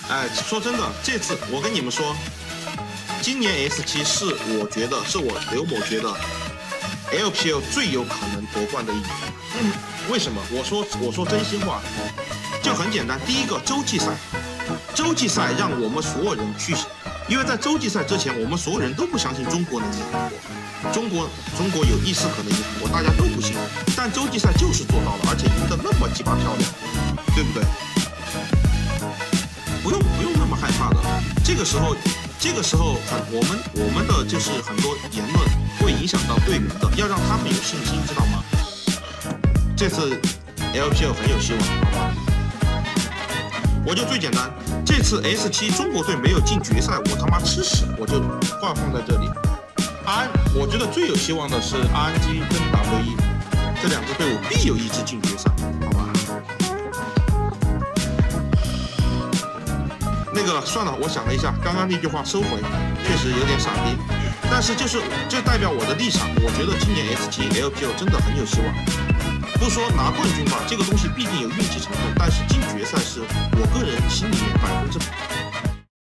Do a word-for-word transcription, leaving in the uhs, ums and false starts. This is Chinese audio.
哎，说真的，这次我跟你们说，今年 S 七是我觉得是我刘某觉得 L P L 最有可能夺冠的一年。嗯，为什么？我说我说真心话，就很简单。第一个洲际赛，洲际赛让我们所有人去，因为在洲际赛之前，我们所有人都不相信中国能赢韩国，中国中国有意识可能赢韩国，大家都不信。但洲际赛就是做到了，而且赢得那么鸡巴漂亮，对不对？不用不用那么害怕的。这个时候，这个时候很我们我们的就是很多言论会影响到队员的，要让他们有信心，知道吗？这次 L P L 很有希望，好吧？我就最简单，这次 S 七中国队没有进决赛，我他妈吃屎！我就话放在这里。安，我觉得最有希望的是 R N G 跟 W 一这两支队伍必有一支进决赛，好吧？那个算了，我想了一下，刚刚那句话收回，确实有点傻逼，但是就是这代表我的立场，我觉得今年 S 七 L P L 真的很有希望。不说拿冠军吧，这个东西必定有运气成分，但是进决赛是我个人心里